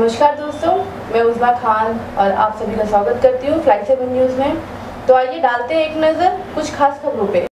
नमस्कार दोस्तों, मैं उज़मा खान और आप सभी का स्वागत करती हूँ फ्लाइट 7 न्यूज़ में। तो आइए डालते हैं एक नज़र कुछ खास खबरों पे।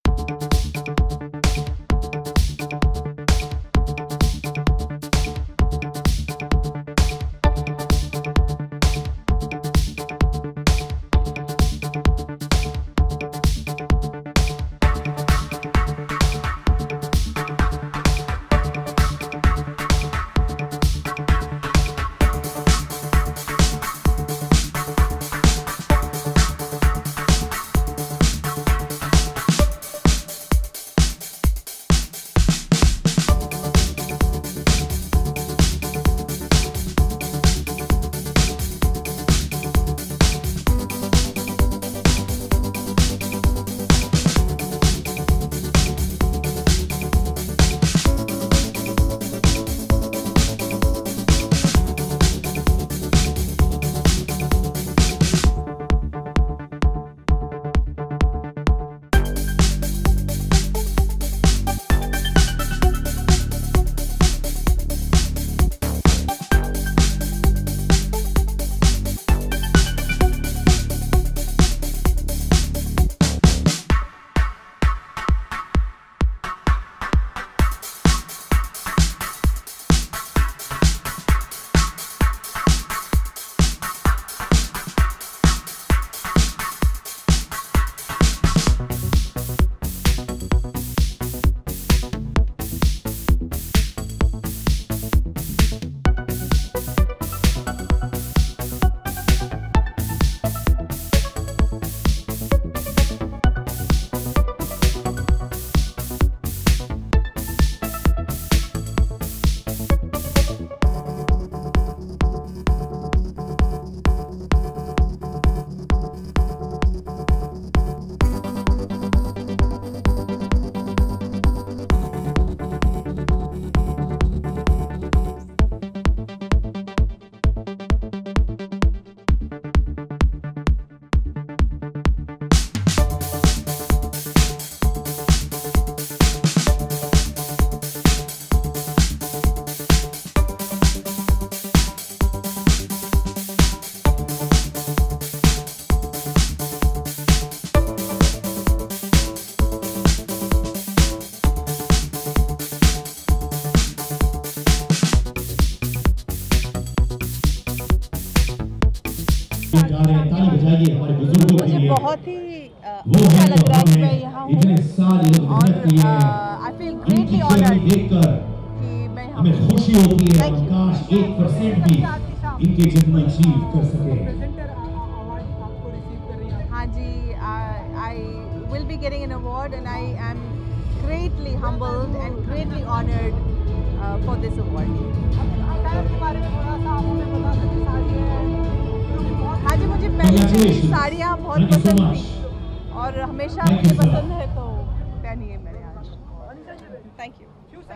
मुझे बहुत ही अच्छा लग रहा है कि मैं यहाँ हूँ और आई फील ग्रेटली ऑनर्ड कि मैं यहाँ हूँ। खुशी होती है काश 1% भी इनके जितना अचीव कर सके। हाँ जी, I will be getting an award and I am greatly humbled and greatly honoured for this award. हाँ जी, मुझे पहले से साड़ियाँ बहुत पसंद थी और हमेशा मुझे पसंद है, तो पहनी है मैंने आज। Thank you.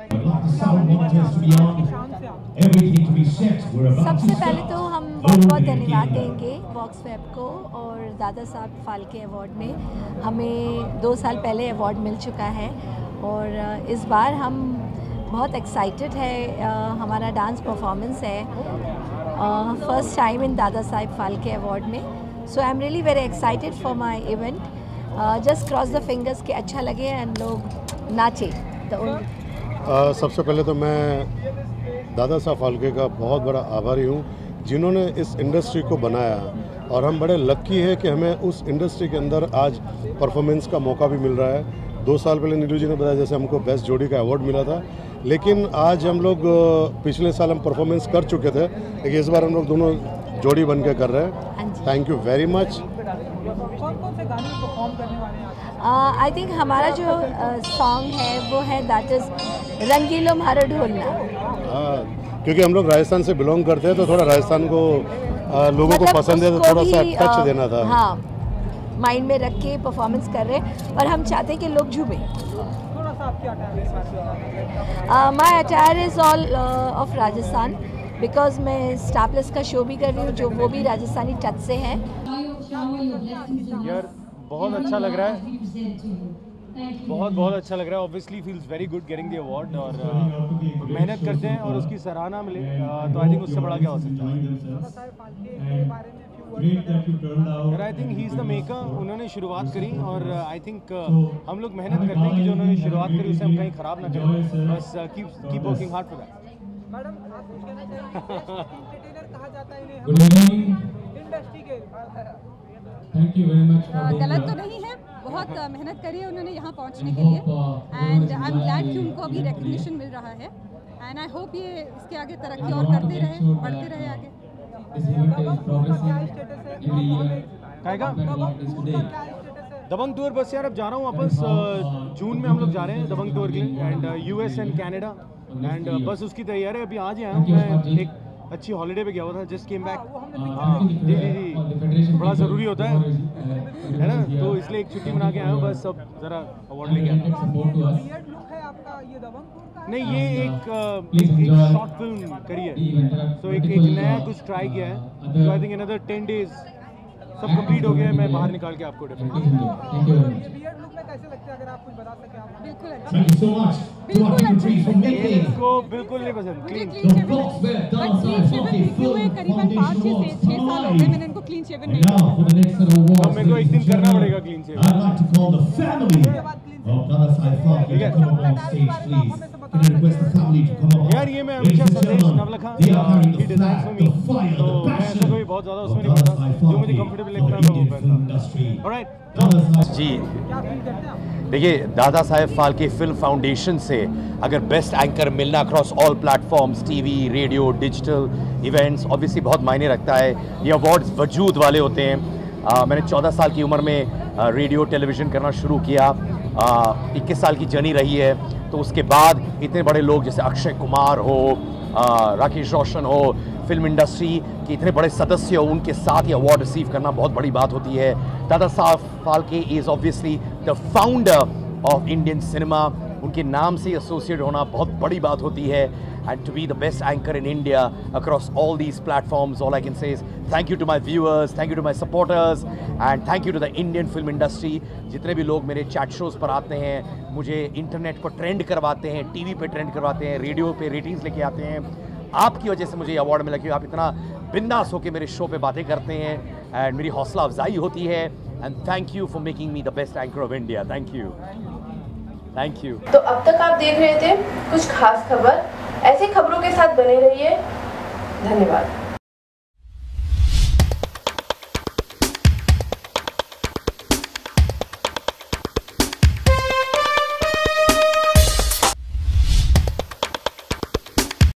सबसे पहले तो हम बहुत बहुत धन्यवाद देंगे वॉक्स वेब को और दादा साहब फाल्के अवार्ड में हमें 2 साल पहले अवार्ड मिल चुका है और इस बार हम बहुत एक्साइटेड है। हमारा डांस परफॉर्मेंस है first time in Dadasaheb Phalke award में, so I am really very excited for my event. Just cross the fingers कि अच्छा लगे एंड लोग नाचे। तो सबसे पहले तो मैं दादा साहब फाल्के का बहुत बड़ा आभारी हूँ जिन्होंने इस इंडस्ट्री को बनाया और हम बड़े लक्की हैं कि हमें उस इंडस्ट्री के अंदर आज परफॉर्मेंस का मौका भी मिल रहा है। 2 साल पहले नीलू जी ने बताया जैसे हमको बेस्ट जोड़ी का अवार्ड मिला था, लेकिन आज हम लोग पिछले साल हम परफॉर्मेंस कर चुके थे, लेकिन इस बार हम लोग दोनों जोड़ी बन के कर रहे हैं। Thank you very much. कौन से गाने परफॉर्म करने वाले हैं? आई थिंक हमारा जो सॉन्ग है वो है दैट इज़ रंगीलो म्हारो ढोलना। क्योंकि हम लोग राजस्थान से बिलोंग करते हैं तो थोड़ा राजस्थान को लोगों को पसंद है तो थोड़ा सा टच देना था। हाँ, माइंड में रख के परफॉर्मेंस कर रहे हैं और हम चाहते हैं कि लोग झूमें। My attire is all of Rajasthan because मैं स्टार प्लस का शो भी कर रही हूँ जो वो भी राजस्थानी टच से है। यार बहुत अच्छा लग रहा है बहुत बहुत अच्छा लग रहा है। Obviously feels very good getting the award, और मेहनत करते हैं और उसकी सराहना मिले तो आई थिंक उससे बड़ा क्या हो सकता है। I think he is the maker. उन्होंने शुरुआत करी और आई थिंक हम लोग मेहनत करते हैं कि जो उन्होंने शुरुआत करी उसे हम कहीं ख़राब ना करें, बस keep working hard for that. Madam आप कुछ कहना चाहिए, एंटरटेनर कहा जाता है गुड मॉर्निंग, इंडस्ट्री के। Thank you very much. गलत तो नहीं है, बहुत मेहनत करी है उन्होंने यहाँ पहुँचने के लिए, एंड आई एम ग्लैड कि उनको अभी रिकग्निशन मिल रहा है, एंड आई होप ये इसके आगे तरक्की और करते रहे, बढ़ते रहे आगे। दबंग टूर बस यार अब जा रहा हूँ वापस। जून में हम लोग जा रहे हैं दबंग टूर के लिए, and US and Canada, and बस उसकी तैयारी है। अभी आज ही आया हूँ, मैं एक अच्छी हॉलीडे पे गया हुआ था, जस्ट केम बैक। जी जी जी, बड़ा ज़रूरी होता है ना, तो इसलिए एक छुट्टी बना के आया हूँ, बस अब ज़रा अवार्ड लेके आया हूँ। नहीं, ये एक शॉर्ट फिल्म करी है, तो एक नया कुछ ट्राई किया है, तो आई थिंक अनदर 10 डेज सब कंप्लीट हो गया है, मैं बाहर निकाल के आपको डेफिनेटली। इसको बिल्कुल नहीं पसंद क्लीन। तो मेरे को एक दिन करना पड़ेगा क्लीन शेव। यार ये मैं हमेशा संदेश नवलखा की डिजाइन सुनी, तो मैं ऐसा कोई बहुत ज़्यादा उसमें नहीं पड़ता, जो मुझे कंफर्टेबल लगता है मैं वो पहनता हूँ। ऑलराइट जी, देखिए दादा साहेब फाल्के फिल्म फाउंडेशन से अगर बेस्ट एंकर मिलना across all platforms, TV, radio, digital events, obviously बहुत मायने रखता है। ये अवार्ड्स वजूद वाले होते हैं। मैंने 14 साल की उम्र में रेडियो टेलीविज़न करना शुरू किया, 21 साल की जर्नी रही है। तो उसके बाद इतने बड़े लोग जैसे अक्षय कुमार हो, राकेश रोशन हो, फिल्म इंडस्ट्री के इतने बड़े सदस्य हो, उनके साथ ये अवार्ड रिसीव करना बहुत बड़ी बात होती है। Dadasaheb Phalke is obviously the founder of Indian cinema, उनके नाम से एसोसिएट होना बहुत बड़ी बात होती है। And to be the best anchor in India across all these platforms, all I can say is thank you to my viewers, thank you to my supporters, and thank you to the Indian film industry. जितने भी लोग मेरे chat shows पर आते हैं, मुझे internet को trend करवाते हैं, टीवी पे ट्रेंड करवाते हैं, रेडियो पे रेटिंग्स लेके आते हैं, आपकी वजह से मुझे ये अवार्ड मिला, क्योंकि आप इतना बिंदास होकर मेरे शो पे बातें करते हैं, एंड मेरी हौसला अफजाई होती है। And thank you for making me the best anchor of India. Thank you, thank you. तो अब तक आप देख रहे थे कुछ खास खबर। ऐसी खबरों के साथ बने रहिए। धन्यवाद।